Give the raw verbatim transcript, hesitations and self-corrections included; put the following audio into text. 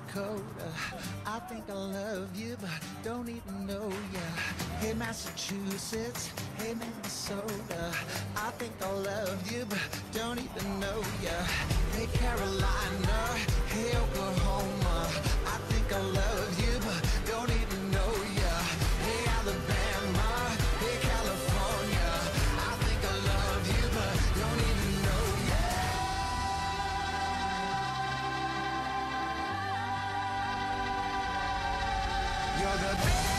Dakota. I think I love you, but don't even know ya. Hey, Massachusetts, hey, Minnesota. I think I love you, but don't even know ya. Hey, Carolina, hey, Oklahoma. I think I love you, but don't even know ya. Hey, Alabama, hey, California. I think I love you, but don't even know ya. You're the best.